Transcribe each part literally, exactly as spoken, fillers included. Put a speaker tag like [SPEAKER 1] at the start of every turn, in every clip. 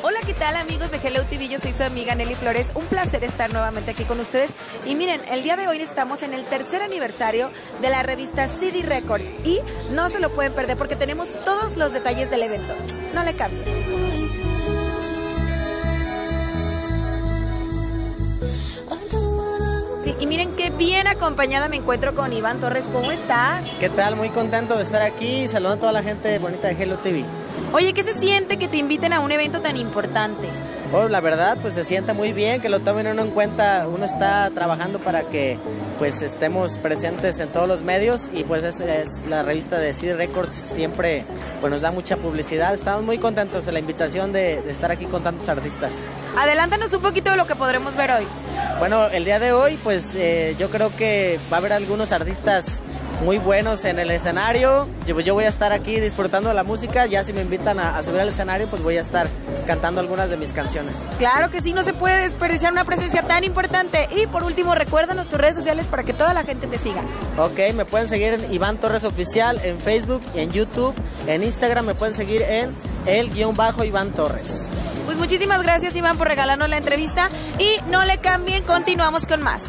[SPEAKER 1] Hola, ¿qué tal amigos de Hello T V? Yo soy su amiga Nelly Flores. Un placer estar nuevamente aquí con ustedes. Y miren, el día de hoy estamos en el tercer aniversario de la revista C D Records. Y no se lo pueden perder porque tenemos todos los detalles del evento. No le cambien. Sí, y miren qué bien acompañada me encuentro con Iván Torres. ¿Cómo estás?
[SPEAKER 2] ¿Qué tal? Muy contento de estar aquí. Saludando a toda la gente bonita de Hello T V.
[SPEAKER 1] Oye, ¿qué se siente que te inviten a un evento tan importante?
[SPEAKER 2] Oh, la verdad, pues se siente muy bien, que lo tomen uno en cuenta. Uno está trabajando para que pues estemos presentes en todos los medios y pues es, es la revista de C D Records, siempre pues nos da mucha publicidad. Estamos muy contentos de la invitación de, de estar aquí con tantos artistas.
[SPEAKER 1] Adelántanos un poquito de lo que podremos ver hoy.
[SPEAKER 2] Bueno, el día de hoy pues eh, yo creo que va a haber algunos artistas muy buenos en el escenario. Yo, yo voy a estar aquí disfrutando de la música. Ya si me invitan a, a subir al escenario, pues voy a estar cantando algunas de mis canciones.
[SPEAKER 1] Claro que sí, no se puede desperdiciar una presencia tan importante. Y por último, recuérdanos tus redes sociales para que toda la gente te siga.
[SPEAKER 2] Ok, me pueden seguir en Iván Torres Oficial, en Facebook, en YouTube, en Instagram me pueden seguir en el guión bajo Iván Torres.
[SPEAKER 1] Pues muchísimas gracias, Iván, por regalarnos la entrevista. Y no le cambien, continuamos con más.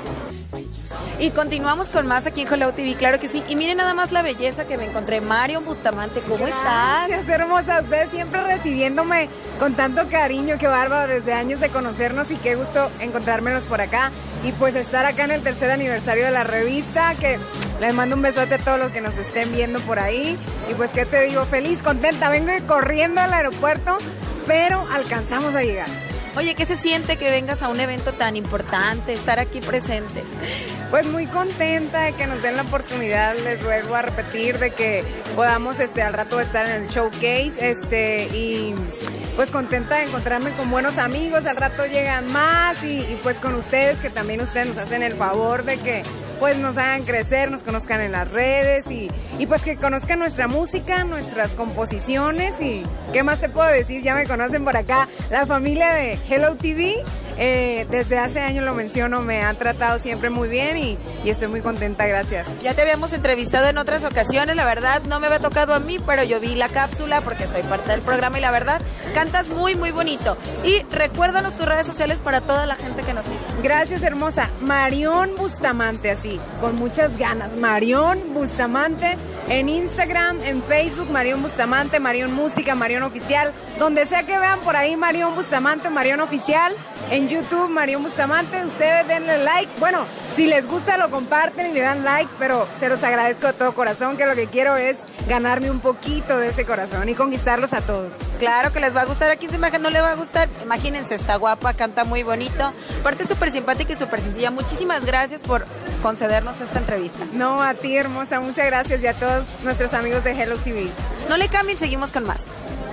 [SPEAKER 1] Y continuamos con más aquí en Hello T V, claro que sí. Y miren nada más la belleza que me encontré. Marion Bustamante, ¿cómo estás?
[SPEAKER 3] Gracias, hermosa. Ustedes siempre recibiéndome con tanto cariño, qué bárbaro, desde años de conocernos y qué gusto encontrármelos por acá. Y pues estar acá en el tercer aniversario de la revista, que les mando un besote a todos los que nos estén viendo por ahí. Y pues, ¿qué te digo? Feliz, contenta. Vengo corriendo al aeropuerto, pero alcanzamos a llegar.
[SPEAKER 1] Oye, ¿qué se siente que vengas a un evento tan importante, estar aquí presentes?
[SPEAKER 3] Pues muy contenta de que nos den la oportunidad, les ruego a repetir, de que podamos este, al rato estar en el showcase, este, y pues contenta de encontrarme con buenos amigos, al rato llegan más y, y pues con ustedes, que también ustedes nos hacen el favor de que pues nos hagan crecer, nos conozcan en las redes y, y pues que conozcan nuestra música, nuestras composiciones y ¿qué más te puedo decir? Ya me conocen por acá, la familia de Hello T V, eh, desde hace años lo menciono, me han tratado siempre muy bien y, y estoy muy contenta, gracias.
[SPEAKER 1] Ya te habíamos entrevistado en otras ocasiones, la verdad no me había tocado a mí, pero yo vi la cápsula porque soy parte del programa y la verdad cantas muy muy bonito. Y recuérdanos tus redes sociales para toda la gente que nos sigue.
[SPEAKER 3] Gracias, hermosa. Marion Bustamante, así, con muchas ganas. Marion Bustamante en Instagram, en Facebook, Marion Bustamante, Marion Música, Marion Oficial, donde sea que vean por ahí Marion Bustamante, Marion Oficial, en YouTube, Marion Bustamante, ustedes denle like. Bueno, si les gusta lo comparten y le dan like, pero se los agradezco de todo corazón, que lo que quiero es ganarme un poquito de ese corazón y conquistarlos a todos.
[SPEAKER 1] Claro que les va a gustar, a quien se imagina no le va a gustar, imagínense, está guapa, canta muy bonito, aparte súper simpática y súper sencilla. Muchísimas gracias por concedernos esta entrevista.
[SPEAKER 3] No, a ti, hermosa, muchas gracias y a todos nuestros amigos de Hello T V.
[SPEAKER 1] No le cambien, seguimos con más.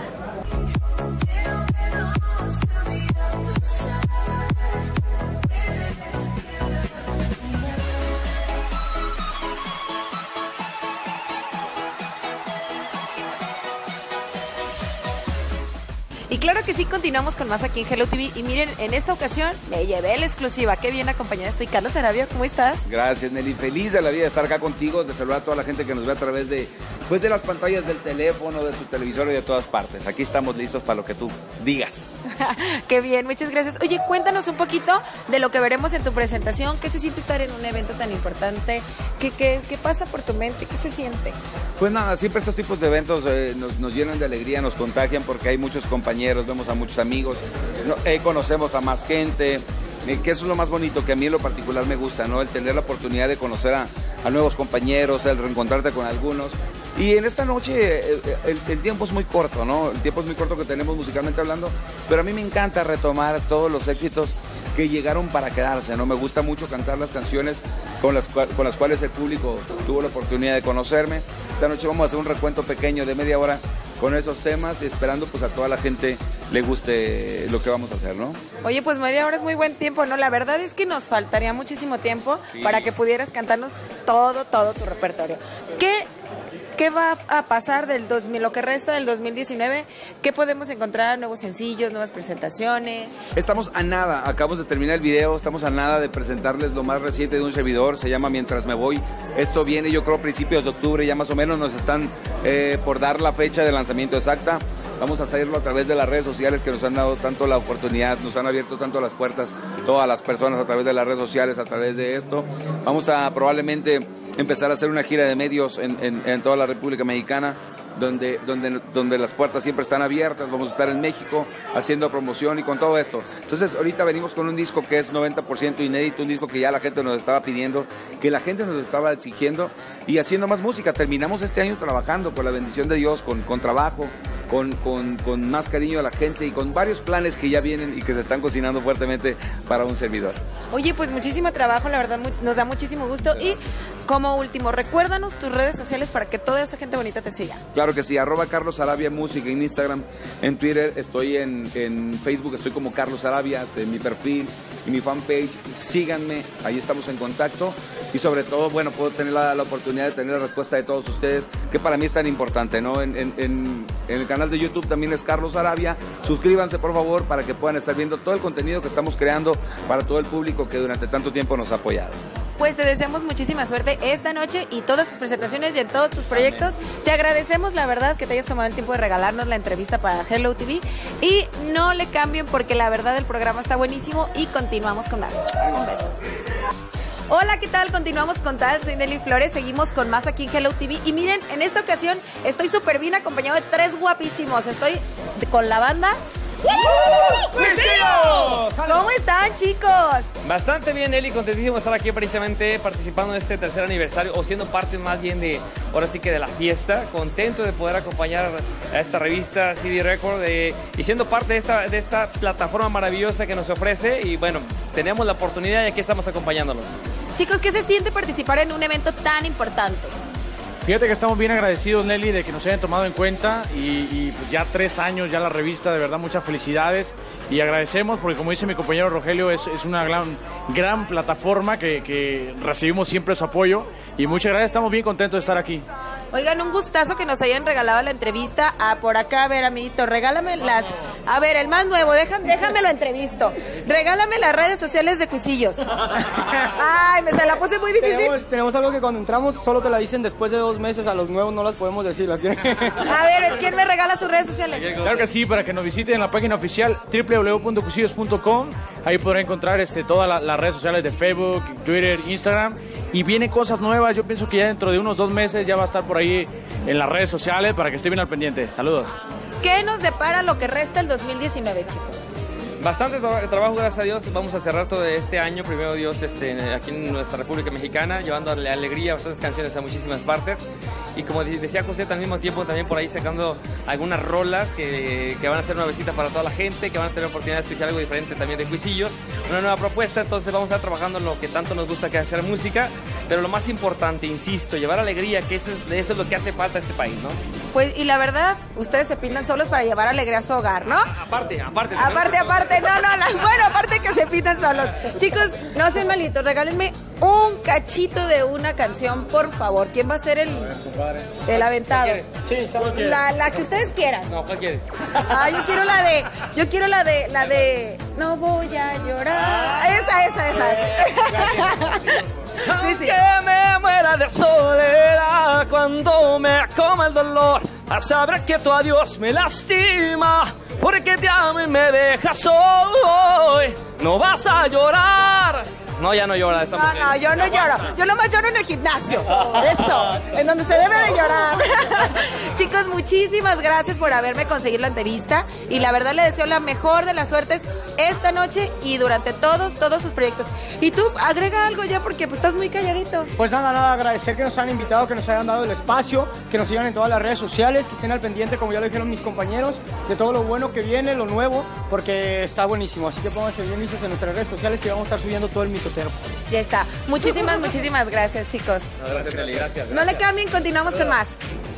[SPEAKER 1] Y claro que sí, continuamos con más aquí en Hello T V. Y miren, en esta ocasión me llevé la exclusiva. Qué bien acompañada estoy. Carlos Arabia, ¿cómo estás?
[SPEAKER 4] Gracias, Nelly. Feliz de la vida de estar acá contigo, de saludar a toda la gente que nos ve a través de, pues, de las pantallas del teléfono, de su televisor y de todas partes. Aquí estamos listos para lo que tú digas.
[SPEAKER 1] Qué bien, muchas gracias. Oye, cuéntanos un poquito de lo que veremos en tu presentación. ¿Qué se siente estar en un evento tan importante? ¿Qué, qué, qué pasa por tu mente? ¿Qué se siente?
[SPEAKER 4] Pues nada, siempre estos tipos de eventos eh, nos, nos llenan de alegría, nos contagian porque hay muchos compañeros, vemos a muchos amigos, no, eh, conocemos a más gente, eh, que eso es lo más bonito, que a mí en lo particular me gusta, ¿no? El tener la oportunidad de conocer a, a nuevos compañeros, el reencontrarte con algunos. Y en esta noche eh, el, el tiempo es muy corto, ¿no? El tiempo es muy corto que tenemos musicalmente hablando, pero a mí me encanta retomar todos los éxitos que llegaron para quedarse, ¿no? Me gusta mucho cantar las canciones con las, con las cuales el público tuvo la oportunidad de conocerme. Esta noche vamos a hacer un recuento pequeño de media hora con esos temas, esperando pues a toda la gente le guste lo que vamos a hacer, ¿no?
[SPEAKER 1] Oye, pues media hora es muy buen tiempo, ¿no? La verdad es que nos faltaría muchísimo tiempo sí. para que pudieras cantarnos todo, todo tu repertorio. ¿Qué ¿Qué va a pasar del dos mil, lo que resta del dos mil diecinueve? ¿Qué podemos encontrar? ¿Nuevos sencillos, nuevas presentaciones?
[SPEAKER 4] Estamos a nada, acabamos de terminar el video, estamos a nada de presentarles lo más reciente de un servidor, se llama Mientras Me Voy. Esto viene yo creo a principios de octubre, ya más o menos nos están eh, por dar la fecha de lanzamiento exacta. Vamos a hacerlo a través de las redes sociales que nos han dado tanto la oportunidad, nos han abierto tanto las puertas todas las personas a través de las redes sociales, a través de esto. Vamos a probablemente empezar a hacer una gira de medios en, en, en toda la República Mexicana, donde, donde, donde las puertas siempre están abiertas. Vamos a estar en México haciendo promoción y con todo esto. Entonces ahorita venimos con un disco que es noventa por ciento inédito, un disco que ya la gente nos estaba pidiendo, que la gente nos estaba exigiendo, y haciendo más música. Terminamos este año trabajando con la bendición de Dios, con, con trabajo, con, con, con más cariño a la gente y con varios planes que ya vienen y que se están cocinando fuertemente para un servidor.
[SPEAKER 1] Oye, pues muchísimo trabajo, la verdad nos da muchísimo gusto. Y como último, recuérdanos tus redes sociales para que toda esa gente bonita te siga.
[SPEAKER 4] Claro que sí, arroba Carlos Arabia Música en Instagram, en Twitter, estoy en, en Facebook, estoy como Carlos Arabia, de mi perfil y mi fanpage. Síganme, ahí estamos en contacto, y sobre todo, bueno, puedo tener la, la oportunidad de tener la respuesta de todos ustedes, que para mí es tan importante, ¿no? En, en, en, en el canal de YouTube también es Carlos Arabia. Suscríbanse, por favor, para que puedan estar viendo todo el contenido que estamos creando para todo el público que durante tanto tiempo nos ha apoyado.
[SPEAKER 1] Pues te deseamos muchísima suerte esta noche y todas tus presentaciones y en todos tus proyectos. Te agradecemos, la verdad, que te hayas tomado el tiempo de regalarnos la entrevista para Hello T V. Y no le cambien porque la verdad el programa está buenísimo y continuamos con más. Un beso. Hola, ¿qué tal? Continuamos con tal, soy Nelly Flores, seguimos con más aquí en Hello T V. Y miren, en esta ocasión estoy súper bien acompañado de tres guapísimos. Estoy con la banda...
[SPEAKER 5] ¡Cuisillos!
[SPEAKER 1] ¿Cómo están, chicos?
[SPEAKER 5] Bastante bien, Eli, contentísimo de estar aquí precisamente participando en este tercer aniversario, o siendo parte más bien de, ahora sí que de la fiesta. Contento de poder acompañar a esta revista C D Record eh, y siendo parte de esta, de esta plataforma maravillosa que nos ofrece. Y bueno, tenemos la oportunidad y aquí estamos acompañándolos.
[SPEAKER 1] Chicos, ¿qué se siente participar en un evento tan importante?
[SPEAKER 6] Fíjate que estamos bien agradecidos, Nelly, de que nos hayan tomado en cuenta, y, y pues ya tres años ya la revista, de verdad muchas felicidades, y agradecemos porque, como dice mi compañero Rogelio, es, es una gran, gran plataforma que, que recibimos siempre su apoyo, y muchas gracias, estamos bien contentos de estar aquí.
[SPEAKER 1] Oigan, un gustazo que nos hayan regalado la entrevista. Ah, por acá, a ver, amiguito, regálame las... A ver, el más nuevo, déjame, déjame lo entrevisto. Regálame las redes sociales de Cuisillos. Ay, me se la puse muy difícil.
[SPEAKER 7] Tenemos, tenemos algo que cuando entramos solo te la dicen después de dos meses, a los nuevos no las podemos decir. Las tienen.
[SPEAKER 1] A ver, ¿quién me regala sus redes sociales?
[SPEAKER 6] Claro que sí, para que nos visiten en la página oficial doble u doble u doble u punto cuisillos punto com. Ahí podrán encontrar este, todas la, las redes sociales de Facebook, Twitter, Instagram. Y vienen cosas nuevas, yo pienso que ya dentro de unos dos meses ya va a estar por ahí en las redes sociales para que esté bien al pendiente. Saludos.
[SPEAKER 1] ¿Qué nos depara lo que resta el dos mil diecinueve, chicos?
[SPEAKER 5] Bastante tra trabajo, gracias a Dios. Vamos a cerrar todo este año, primero Dios, este, aquí en nuestra República Mexicana, llevando alegría, bastantes canciones a muchísimas partes. Y como decía José, al mismo tiempo también por ahí sacando algunas rolas que, que van a ser una visita para toda la gente, que van a tener oportunidad de escuchar algo diferente también de Cuisillos, una nueva propuesta. Entonces vamos a estar trabajando en lo que tanto nos gusta, que es hacer música, pero lo más importante, insisto, llevar alegría, que eso es, eso es lo que hace falta a este país, ¿no?
[SPEAKER 1] Pues, y la verdad, ustedes se pintan solos para llevar alegría a su hogar, ¿no?
[SPEAKER 5] Aparte, aparte.
[SPEAKER 1] Aparte, aparte, no, no, la, bueno, aparte que se pintan solos. Chicos, no sean malitos, regálenme un cachito de una canción, por favor. ¿Quién va a ser el, el aventado?
[SPEAKER 5] Sí,
[SPEAKER 1] la, la que ustedes quieran.
[SPEAKER 5] No, ¿cuál quieres?
[SPEAKER 1] Ah, yo quiero la de, yo quiero la de, la de, no voy a llorar. Esa, esa, esa. Sí, sí.
[SPEAKER 5] Que me muera de soledad cuando me coma el dolor, a saber que tu adiós me lastima, porque te amo y me dejas hoy. No vas a llorar. No, ya no llora esta mujer.
[SPEAKER 1] No, no, yo no lloro. Yo nomás lloro en el gimnasio. Eso, en donde se debe de llorar. Chicos, muchísimas gracias por haberme conseguido la entrevista. Y la verdad le deseo la mejor de las suertes esta noche y durante todos, todos sus proyectos. Y tú, agrega algo ya porque pues estás muy calladito.
[SPEAKER 7] Pues nada, nada, agradecer que nos han invitado, que nos hayan dado el espacio, que nos sigan en todas las redes sociales, que estén al pendiente, como ya lo dijeron mis compañeros, de todo lo bueno que viene, lo nuevo, porque está buenísimo. Así que pónganse bien listos en nuestras redes sociales, que vamos a estar subiendo todo el mitotero.
[SPEAKER 1] Ya está. Muchísimas, muchísimas gracias, chicos.
[SPEAKER 5] No, gracias, Nelly, gracias, gracias.
[SPEAKER 1] No le cambien, continuamos con más.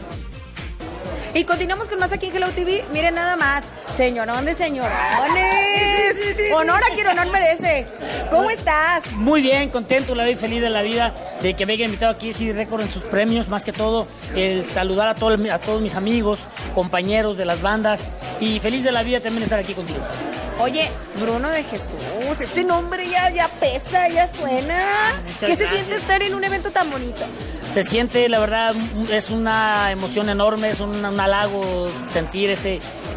[SPEAKER 1] Y continuamos con más aquí en Hello T V. Miren nada más. Señorón de señorones. Honor a quien honor merece. ¿Cómo estás?
[SPEAKER 8] Muy bien, contento, la doy feliz de la vida de que me haya invitado aquí a C D Record en sus premios. Más que todo, el saludar a, todo, a todos mis amigos, compañeros de las bandas. Y feliz de la vida también estar aquí contigo.
[SPEAKER 1] Oye, Bruno de Jesús, ese nombre ya, ya pesa, ya suena.
[SPEAKER 8] Muchas
[SPEAKER 1] ¿Qué se
[SPEAKER 8] gracias.
[SPEAKER 1] siente estar en un evento tan bonito?
[SPEAKER 8] Se siente, la verdad, es una emoción enorme, es un, un halago sentir ese,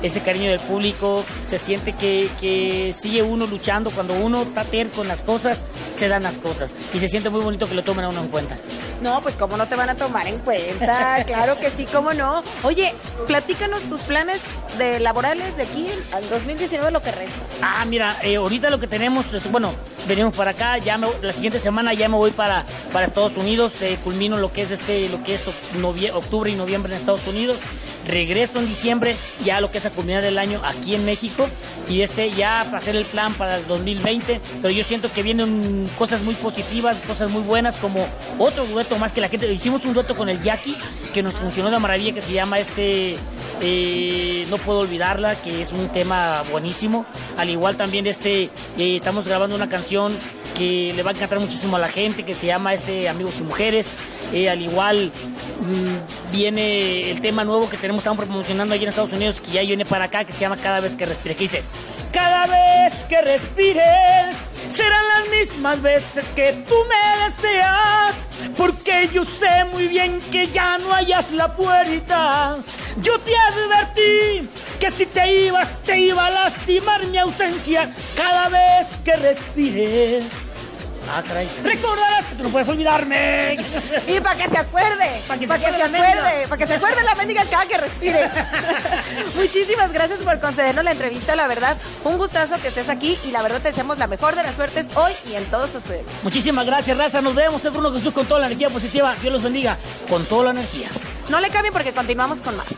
[SPEAKER 8] ese cariño del público, se siente que, que sigue uno luchando. Cuando uno está terco en las cosas, se dan las cosas. Y se siente muy bonito que lo tomen a uno en cuenta.
[SPEAKER 1] No, pues cómo no te van a tomar en cuenta, claro que sí, cómo no. Oye, platícanos tus planes de laborales de aquí al dos mil diecinueve, lo que resta.
[SPEAKER 8] Ah, mira, eh, ahorita lo que tenemos, es, bueno, venimos para acá, ya me, la siguiente semana ya me voy para, para Estados Unidos, eh, culmino lo que es este, lo que es novie, octubre y noviembre en Estados Unidos, regreso en diciembre, ya lo que es a culminar el año aquí en México, y este ya para hacer el plan para el dos mil veinte, pero yo siento que vienen cosas muy positivas, cosas muy buenas, como otro dueto más que la gente, hicimos un dueto con el Jackie, que nos funcionó de maravilla, que se llama este, eh, No Puedo Olvidarla, que es un tema buenísimo, al igual también este, eh, estamos grabando una canción que le va a encantar muchísimo a la gente, que se llama este Amigos y Mujeres, eh, al igual mmm, viene el tema nuevo que tenemos, estamos promocionando allí en Estados Unidos, que ya viene para acá, que se llama Cada Vez que Respires, que dice: cada vez que respires serán las mismas veces que tú me deseas, porque yo sé muy bien que ya no hallas la puerta. Yo te advertí que si te ibas te iba a lastimar mi ausencia. Cada vez que respires, ah, caray, recordarás que tú no puedes olvidarme.
[SPEAKER 1] Y para que se acuerde, para que, pa que se acuerde, para que se acuerde la mendiga cada que respire. Muchísimas gracias por concedernos la entrevista, la verdad, un gustazo que estés aquí y la verdad te deseamos la mejor de las suertes hoy y en todos tus proyectos.
[SPEAKER 8] Muchísimas gracias, raza, nos vemos, soy Bruno Jesús con toda la energía positiva, Dios los bendiga, con toda la energía.
[SPEAKER 1] No le cambien porque continuamos con más.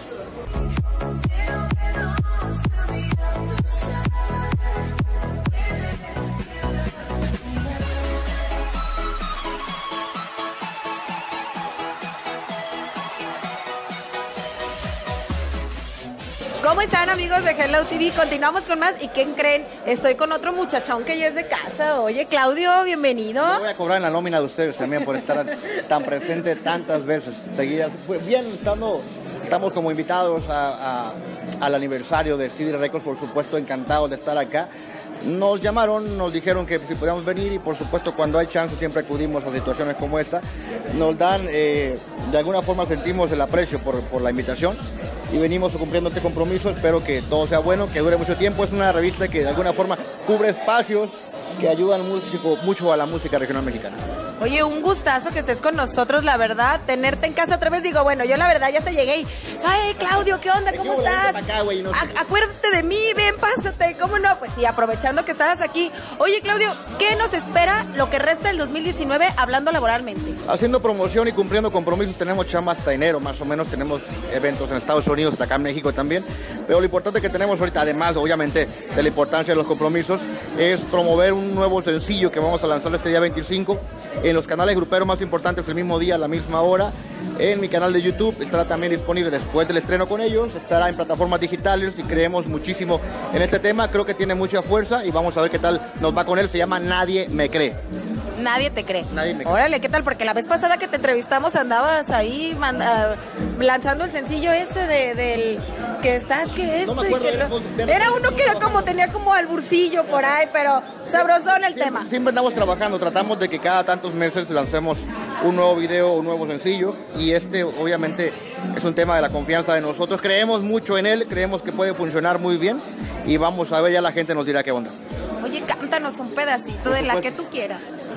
[SPEAKER 1] ¿Cómo están, amigos de Hello T V? Continuamos con más. ¿Y quién creen? Estoy con otro muchachón que ya es de casa. Oye, Claudio, bienvenido.
[SPEAKER 9] Me voy a cobrar en la nómina de ustedes también por estar tan presente tantas veces seguidas. Pues bien, estando, estamos como invitados a, a, al aniversario de C D Records, por supuesto, encantados de estar acá. Nos llamaron, nos dijeron que si podíamos venir y por supuesto cuando hay chance siempre acudimos a situaciones como esta. Nos dan, eh, de alguna forma sentimos el aprecio por, por la invitación y venimos cumpliendo este compromiso. Espero que todo sea bueno, que dure mucho tiempo. Es una revista que de alguna forma cubre espacios que ayudan mucho, mucho a la música regional mexicana.
[SPEAKER 1] Oye, un gustazo que estés con nosotros, la verdad, tenerte en casa otra vez. Digo, bueno, yo la verdad ya hasta llegué y, ay, Claudio, ¿qué onda? ¿Cómo estás?
[SPEAKER 9] Acá, wey, no sé.
[SPEAKER 1] Acuérdate de mí, ven, pásate, ¿cómo no? Pues sí, aprovechando que estabas aquí. Oye, Claudio, ¿qué nos espera lo que resta del dos mil diecinueve hablando laboralmente?
[SPEAKER 9] Haciendo promoción y cumpliendo compromisos, tenemos chamba hasta enero, más o menos, tenemos eventos en Estados Unidos, hasta acá en México también, pero lo importante que tenemos ahorita, además, obviamente, de la importancia de los compromisos, es promover un nuevo sencillo que vamos a lanzar este día veinticinco en los canales gruperos más importantes el mismo día, a la misma hora. En mi canal de YouTube estará también disponible después del estreno con ellos, estará en plataformas digitales y creemos muchísimo en este tema, creo que tiene mucha fuerza y vamos a ver qué tal nos va con él, se llama Nadie Me Cree.
[SPEAKER 1] Nadie te cree.
[SPEAKER 9] Nadie me cree.
[SPEAKER 1] Órale, ¿qué tal? Porque la vez pasada que te entrevistamos andabas ahí man, uh, lanzando el sencillo ese de, del que estás, que esto.
[SPEAKER 9] No me acuerdo,
[SPEAKER 1] y que
[SPEAKER 9] era,
[SPEAKER 1] lo, era uno que era como, tenía como alburcillo por ahí, pero sabrosón el
[SPEAKER 9] siempre,
[SPEAKER 1] tema.
[SPEAKER 9] Siempre andamos trabajando, tratamos de que cada tantos meses lancemos un nuevo video, un nuevo sencillo y este obviamente es un tema de la confianza de nosotros. Creemos mucho en él, creemos que puede funcionar muy bien y vamos a ver, ya la gente nos dirá qué onda.
[SPEAKER 1] Oye, cántanos un pedacito de la que tú quieras.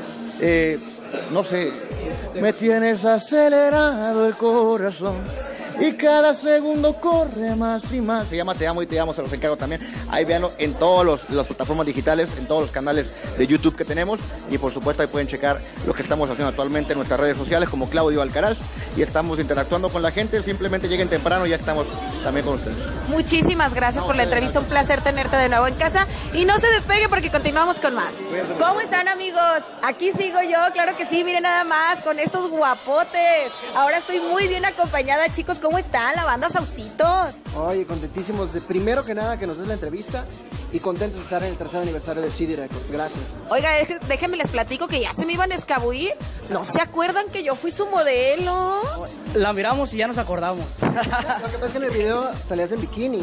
[SPEAKER 9] Eh, no sé, me tienes acelerado el corazón y cada segundo corre más y más. Se llama Te Amo y Te Amo, se los encargo también. Ahí véanlo en todas las plataformas digitales, en todos los canales de YouTube que tenemos y por supuesto ahí pueden checar lo que estamos haciendo actualmente en nuestras redes sociales como Claudio Alcaraz y estamos interactuando con la gente. Simplemente lleguen temprano y ya estamos también con ustedes.
[SPEAKER 1] Muchísimas gracias no, por la entrevista, un placer tenerte de nuevo en casa y no se despegue porque continuamos con más. ¿Cómo están, amigos? Aquí sigo yo, claro que sí, miren nada más con estos guapotes. Ahora estoy muy bien acompañada, chicos. ¿Cómo están la banda Saucitos?
[SPEAKER 10] Oye, contentísimos. De, primero que nada que nos des la entrevista y contentos de estar en el tercer aniversario de C D Records. Gracias.
[SPEAKER 1] Oiga, déjenme les platico que ya se me iban a escabullir. ¿No se acuerdan que yo fui su modelo?
[SPEAKER 11] La miramos y ya nos acordamos.
[SPEAKER 10] Lo que pasa es que en el video salías en bikini.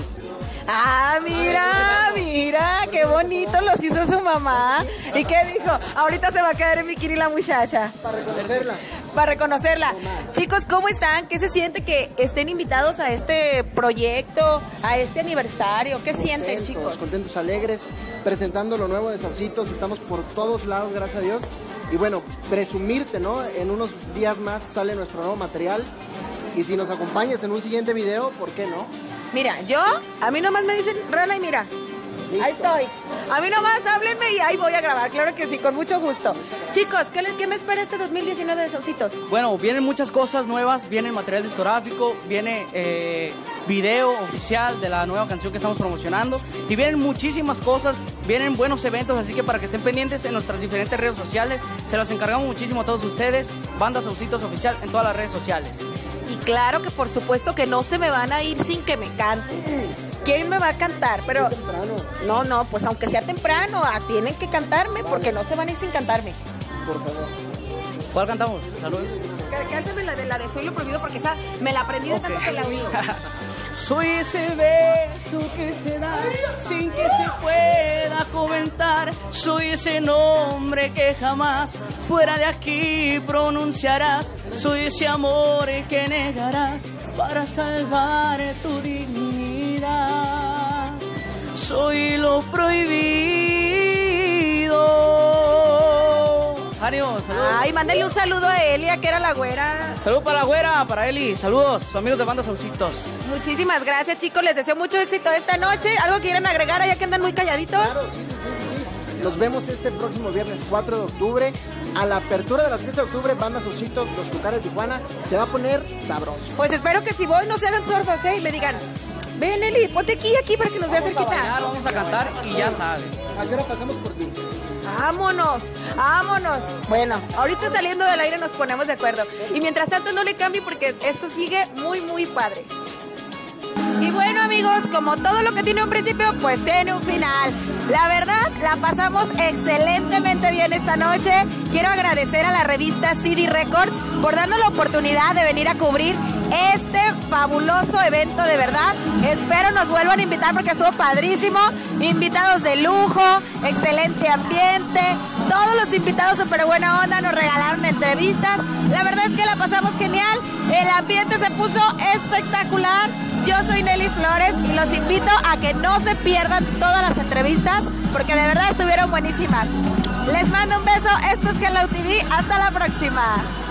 [SPEAKER 1] Ah, mira, mira, qué bonito los hizo su mamá. ¿Y qué dijo? Ahorita se va a quedar en bikini la muchacha.
[SPEAKER 10] Para reconocerla.
[SPEAKER 1] para reconocerla. Chicos, ¿cómo están? ¿Qué se siente que estén invitados a este proyecto, a este aniversario? ¿Qué sienten,
[SPEAKER 10] Contentos,
[SPEAKER 1] chicos?
[SPEAKER 10] Contentos, alegres, presentando lo nuevo de Saucitos, estamos por todos lados, gracias a Dios. Y bueno, presumirte, ¿no? En unos días más sale nuestro nuevo material. Y si nos acompañas en un siguiente video, ¿por qué no?
[SPEAKER 1] Mira, yo, a mí nomás me dicen, Rana, y mira,
[SPEAKER 10] Listo.
[SPEAKER 1] ahí estoy. A mí nomás háblenme y ahí voy a grabar, claro que sí, con mucho gusto. Chicos, ¿qué, les, qué me espera este dos mil diecinueve de Saucitos?
[SPEAKER 11] Bueno, vienen muchas cosas nuevas, viene material discográfico, viene eh, video oficial de la nueva canción que estamos promocionando y vienen muchísimas cosas, vienen buenos eventos, así que para que estén pendientes en nuestras diferentes redes sociales, se los encargamos muchísimo a todos ustedes, Banda Saucitos Oficial en todas las redes sociales.
[SPEAKER 1] Y claro que por supuesto que no se me van a ir sin que me canten. ¿Quién me va a cantar? Pero no, no, pues aunque sea temprano, ah, tienen que cantarme porque no se van a ir sin cantarme.
[SPEAKER 10] Por favor.
[SPEAKER 11] ¿Cuál cantamos? Salud.
[SPEAKER 1] Cántame la de la de Soy lo Prohibido porque esa me la aprendí de tanto que la oí.
[SPEAKER 11] Soy ese beso que se da sin que se pueda comentar. Soy ese nombre que jamás fuera de aquí pronunciarás. Soy ese amor que negarás para salvar tu dignidad. Soy lo prohibido. ¡Ánimo! ¡Saludos!
[SPEAKER 1] Ay, mándale un saludo a Elia, que era la güera.
[SPEAKER 11] Salud para la güera, para Eli. Saludos, amigos de Banda Saucitos.
[SPEAKER 1] Muchísimas gracias, chicos. Les deseo mucho éxito esta noche. ¿Algo que quieran agregar allá que andan muy calladitos?
[SPEAKER 10] Claro, sí, sí, sí, sí. Nos vemos este próximo viernes cuatro de octubre. A la apertura de las fiestas de octubre, Banda Saucitos, Los Juntares de Tijuana. Se va a poner sabroso.
[SPEAKER 1] Pues espero que si voy no se hagan sordos, ¿eh? Y me digan, ven, Eli, ponte aquí, aquí para que nos vea
[SPEAKER 11] Vamos a
[SPEAKER 1] cerquita.
[SPEAKER 11] bailar, vamos a cantar y ya saben.
[SPEAKER 10] ¿A qué hora pasamos por ti?
[SPEAKER 1] Vámonos, vámonos. Bueno, ahorita saliendo del aire nos ponemos de acuerdo. Y mientras tanto no le cambie porque esto sigue muy, muy padre. Y bueno, amigos, como todo lo que tiene un principio, pues tiene un final. La verdad, la pasamos excelentemente bien esta noche. Quiero agradecer a la revista C D Records por darnos la oportunidad de venir a cubrir este fabuloso evento, de verdad. Espero nos vuelvan a invitar porque estuvo padrísimo. Invitados de lujo, excelente ambiente. Todos los invitados súper buena onda, nos regalaron entrevistas. La verdad es que la pasamos genial. El ambiente se puso espectacular. Yo soy Nelly Flores y los invito a que no se pierdan todas las entrevistas porque de verdad estuvieron buenísimas. Les mando un beso. Esto es Hello T V. Hasta la próxima.